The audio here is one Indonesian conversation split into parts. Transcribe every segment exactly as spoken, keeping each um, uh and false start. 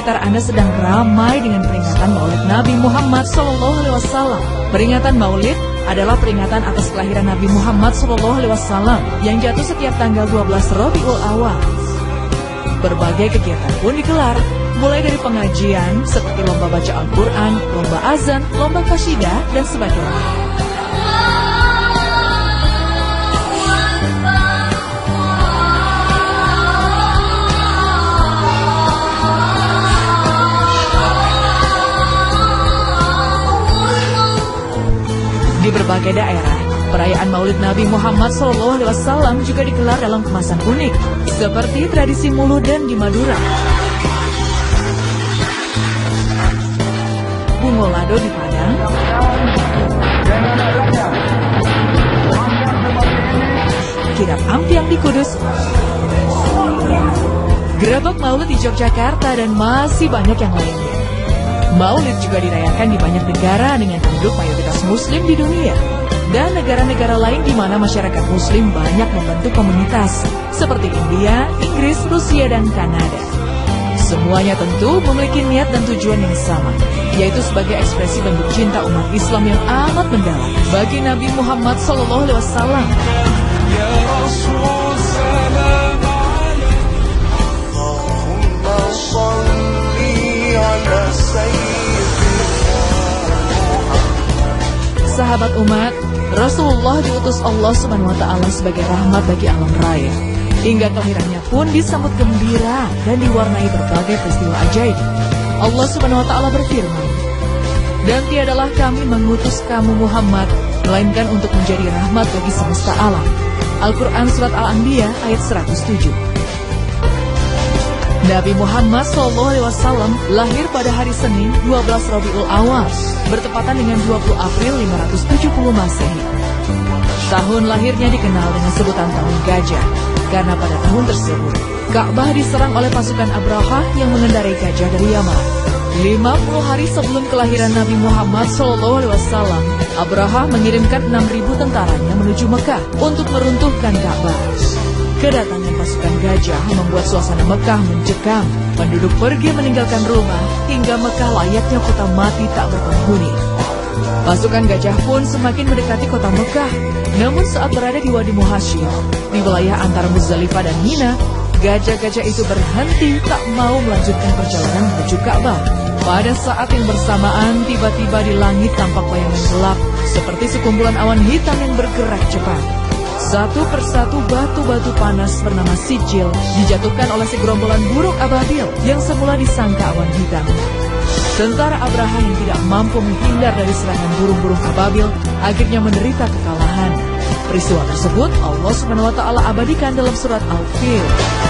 sekitar Anda sedang ramai dengan peringatan Maulid Nabi Muhammad shallallahu alaihi wasallam. Peringatan Maulid adalah peringatan atas kelahiran Nabi Muhammad shallallahu alaihi wasallam yang jatuh setiap tanggal dua belas Rabiul Awal. Berbagai kegiatan pun digelar, mulai dari pengajian seperti lomba baca Al-Quran, lomba azan, lomba qasidah, dan sebagainya. Di berbagai daerah, perayaan Maulid Nabi Muhammad shallallahu alaihi wasallam juga digelar dalam kemasan unik, seperti tradisi Muludan di Madura, Bungolado di Padang, Kirap Ampiang di Kudus, Gerabak Maulid di Yogyakarta, dan masih banyak yang lainnya. Maulid juga dirayakan di banyak negara dengan penduduk mayoritas Muslim di dunia, dan negara-negara lain di mana masyarakat Muslim banyak membentuk komunitas, seperti India, Inggris, Rusia, dan Kanada. Semuanya tentu memiliki niat dan tujuan yang sama, yaitu sebagai ekspresi bentuk cinta umat Islam yang amat mendalam bagi Nabi Muhammad shallallahu alaihi wasallam. Ya Rasul, salam alaik, Allahumma shalli ala sahabat umat, Rasulullah diutus Allah subhanahu wa ta'ala sebagai rahmat bagi alam raya. Hingga kelahirannya pun disambut gembira dan diwarnai berbagai peristiwa ajaib. Allah subhanahu wa ta'ala berfirman, "Dan tiadalah kami mengutus kamu Muhammad, melainkan untuk menjadi rahmat bagi semesta alam." Al-Quran Surat Al-Anbiya ayat seratus tujuh. Nabi Muhammad shallallahu alaihi wasallam lahir pada hari Senin dua belas Rabiul Awal, bertepatan dengan dua puluh April lima ratus tujuh puluh Masehi. Tahun lahirnya dikenal dengan sebutan Tahun Gajah, karena pada tahun tersebut Ka'bah diserang oleh pasukan Abraha yang mengendarai gajah dari Yaman. lima puluh hari sebelum kelahiran Nabi Muhammad shallallahu alaihi wasallam, Abraha mengirimkan enam ribu tentaranya menuju Mekah untuk meruntuhkan Ka'bah. Kedatangan pasukan gajah membuat suasana Mekah mencekam. Penduduk pergi meninggalkan rumah hingga Mekah layaknya kota mati tak berpenghuni. Pasukan gajah pun semakin mendekati kota Mekah. Namun saat berada di Wadi Muhasyir, di wilayah antara Muzdalifah dan Mina, gajah-gajah itu berhenti tak mau melanjutkan perjalanan menuju Ka'bah. Pada saat yang bersamaan, tiba-tiba di langit tampak bayangan gelap seperti sekumpulan awan hitam yang bergerak cepat. Satu persatu batu-batu panas bernama sijil dijatuhkan oleh segerombolan burung ababil yang semula disangka awan hitam. Tentara Abraha yang tidak mampu menghindar dari serangan burung-burung ababil akhirnya menderita kekalahan. Peristiwa tersebut Allah subhanahu wa ta'ala abadikan dalam surat Al-Fil.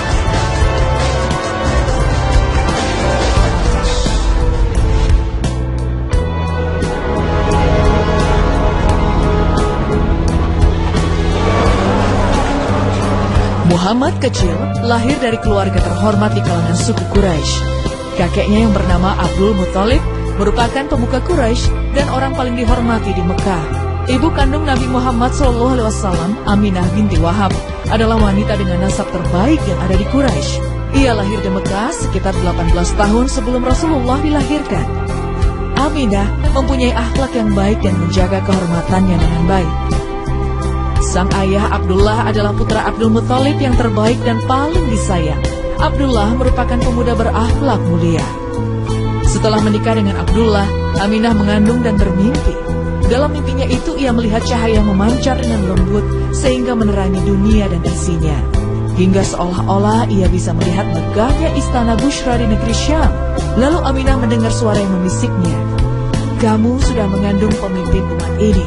Muhammad kecil lahir dari keluarga terhormat di kalangan suku Quraisy. Kakeknya yang bernama Abdul Muthalib merupakan pemuka Quraisy dan orang paling dihormati di Mekah. Ibu kandung Nabi Muhammad shallallahu alaihi wasallam, Aminah binti Wahab, adalah wanita dengan nasab terbaik yang ada di Quraisy. Ia lahir di Mekah sekitar delapan belas tahun sebelum Rasulullah dilahirkan. Aminah mempunyai akhlak yang baik dan menjaga kehormatannya dengan baik. Sang ayah Abdullah adalah putra Abdul Muthalib yang terbaik dan paling disayang. Abdullah merupakan pemuda berakhlak mulia. Setelah menikah dengan Abdullah, Aminah mengandung dan bermimpi. Dalam mimpinya itu ia melihat cahaya memancar dengan lembut sehingga menerangi dunia dan isinya. Hingga seolah-olah ia bisa melihat megahnya istana Bushra di negeri Syam. Lalu Aminah mendengar suara yang membisiknya, "Kamu sudah mengandung pemimpin umat ini."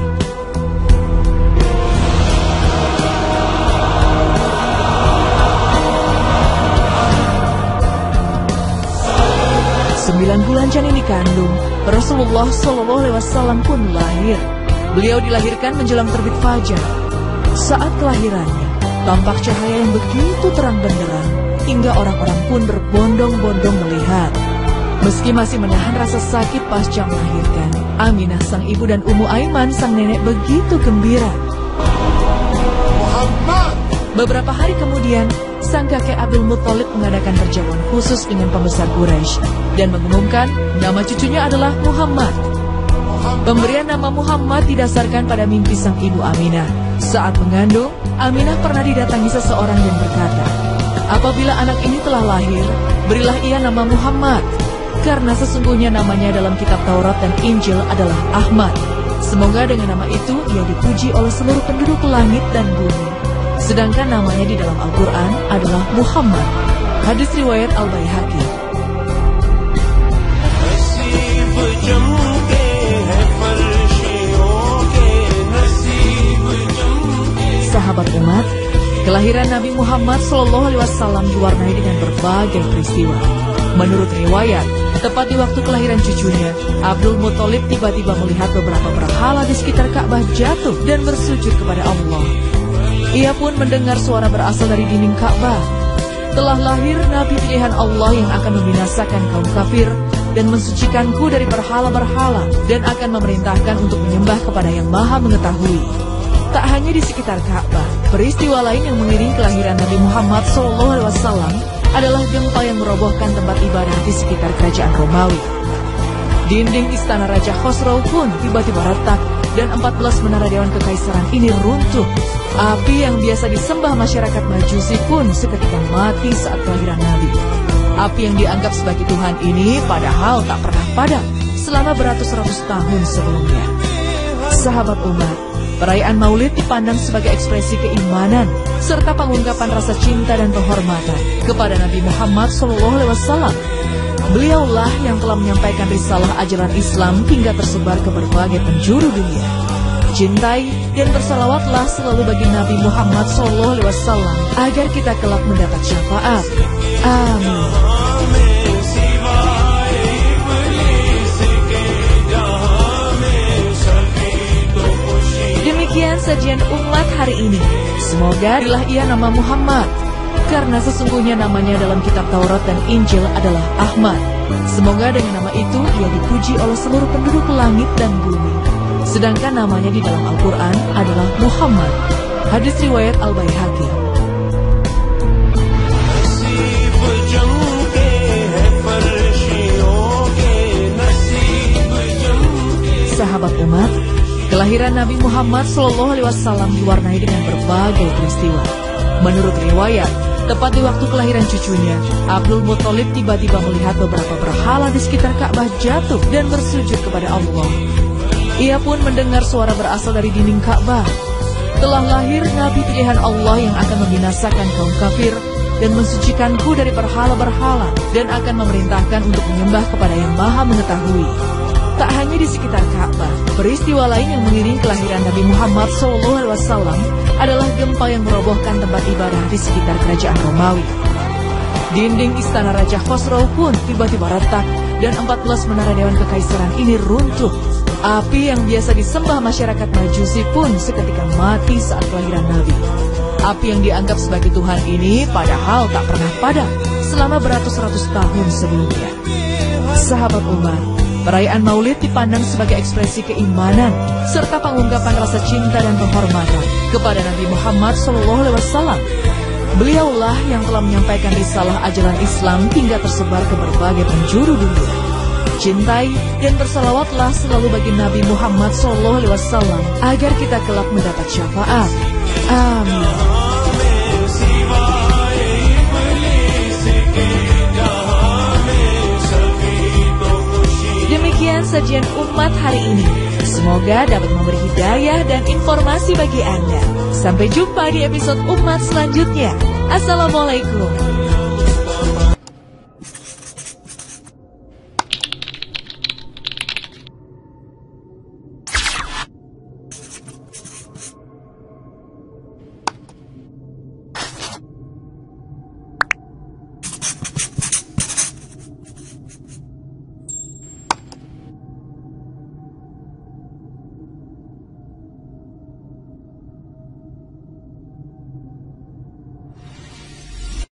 Sembilan bulan janin dikandung, Rasulullah shallallahu alaihi wasallam pun lahir. Beliau dilahirkan menjelang terbit fajar. Saat kelahirannya, tampak cahaya yang begitu terang benderang, hingga orang-orang pun berbondong-bondong melihat. Meski masih menahan rasa sakit pasca melahirkan, Aminah sang ibu dan Ummu Aiman sang nenek begitu gembira. Muhammad. Beberapa hari kemudian, sang kakek Abdul Muthalib mengadakan perjamuan khusus dengan pembesar Quraisy dan mengumumkan nama cucunya adalah Muhammad. Pemberian nama Muhammad didasarkan pada mimpi sang ibu Aminah. Saat mengandung, Aminah pernah didatangi seseorang yang berkata, "Apabila anak ini telah lahir, berilah ia nama Muhammad, karena sesungguhnya namanya dalam kitab Taurat dan Injil adalah Ahmad. Semoga dengan nama itu ia dipuji oleh seluruh penduduk langit dan bumi. Sedangkan namanya di dalam Al-Quran adalah Muhammad." Hadis riwayat Al-Baihaqi. Sahabat umat, kelahiran Nabi Muhammad shallallahu alaihi wasallam diwarnai dengan berbagai peristiwa. Menurut riwayat, tepat di waktu kelahiran cucunya, Abdul Muthalib tiba-tiba melihat beberapa berhala di sekitar Ka'bah jatuh dan bersujud kepada Allah. Ia pun mendengar suara berasal dari dinding Ka'bah. Telah lahir Nabi pilihan Allah yang akan membinasakan kaum kafir dan mensucikanku dari berhala-berhala dan akan memerintahkan untuk menyembah kepada yang Maha Mengetahui. Tak hanya di sekitar Ka'bah, peristiwa lain yang mengiring kelahiran Nabi Muhammad shallallahu alaihi wasallam adalah gempa yang merobohkan tempat ibadah di sekitar kerajaan Romawi. Dinding istana Raja Khosrow pun tiba-tiba retak dan empat belas menara dewan kekaisaran ini runtuh. Api yang biasa disembah masyarakat Majusi pun seketika mati saat kelahiran Nabi. Api yang dianggap sebagai Tuhan ini padahal tak pernah padam selama beratus-ratus tahun sebelumnya. Sahabat umat, perayaan Maulid dipandang sebagai ekspresi keimanan serta pengungkapan rasa cinta dan penghormatan kepada Nabi Muhammad shallallahu alaihi wasallam. Beliaulah yang telah menyampaikan risalah ajaran Islam hingga tersebar ke berbagai penjuru dunia. Cintai dan bersalawatlah selalu bagi Nabi Muhammad shallallahu alaihi wasallam agar kita kelak mendapat syafaat. Amin. Demikian sajian umat hari ini. Semoga berilah ia nama Muhammad, karena sesungguhnya namanya dalam kitab Taurat dan Injil adalah Ahmad. Semoga dengan nama itu ia dipuji oleh seluruh penduduk langit dan bumi. Sedangkan namanya di dalam Al-Quran adalah Muhammad. Hadis riwayat Al-Baihaqi. Sahabat umat, kelahiran Nabi Muhammad shallallahu alaihi wasallam diwarnai dengan berbagai peristiwa. Menurut riwayat, tepat di waktu kelahiran cucunya, Abdul Muthalib tiba-tiba melihat beberapa berhala di sekitar Ka'bah jatuh dan bersujud kepada Allah. Ia pun mendengar suara berasal dari dinding Ka'bah. Telah lahir Nabi pilihan Allah yang akan membinasakan kaum kafir dan mensucikanku dari berhala-berhala dan akan memerintahkan untuk menyembah kepada yang Maha Mengetahui. Tak hanya di sekitar Ka'bah, peristiwa lain yang mengiring kelahiran Nabi Muhammad shallallahu alaihi wasallam adalah gempa yang merobohkan tempat ibadah di sekitar kerajaan Romawi. Dinding istana Raja Khosrow pun tiba-tiba retak dan empat belas menara dewan kekaisaran ini runtuh. Api yang biasa disembah masyarakat Majusi pun seketika mati saat kelahiran Nabi. Api yang dianggap sebagai Tuhan ini padahal tak pernah padam selama beratus-ratus tahun sebelumnya. Sahabat umat, perayaan Maulid dipandang sebagai ekspresi keimanan serta pengungkapan rasa cinta dan penghormatan kepada Nabi Muhammad shallallahu alaihi wasallam. Beliaulah yang telah menyampaikan risalah ajaran Islam hingga tersebar ke berbagai penjuru dunia. Cintai dan bersalawatlah selalu bagi Nabi Muhammad shallallahu alaihi wasallam agar kita kelak mendapat syafaat. Amin. Demikian sajian umat hari ini. Semoga dapat memberi hidayah dan informasi bagi Anda. Sampai jumpa di episode umat selanjutnya. Assalamualaikum.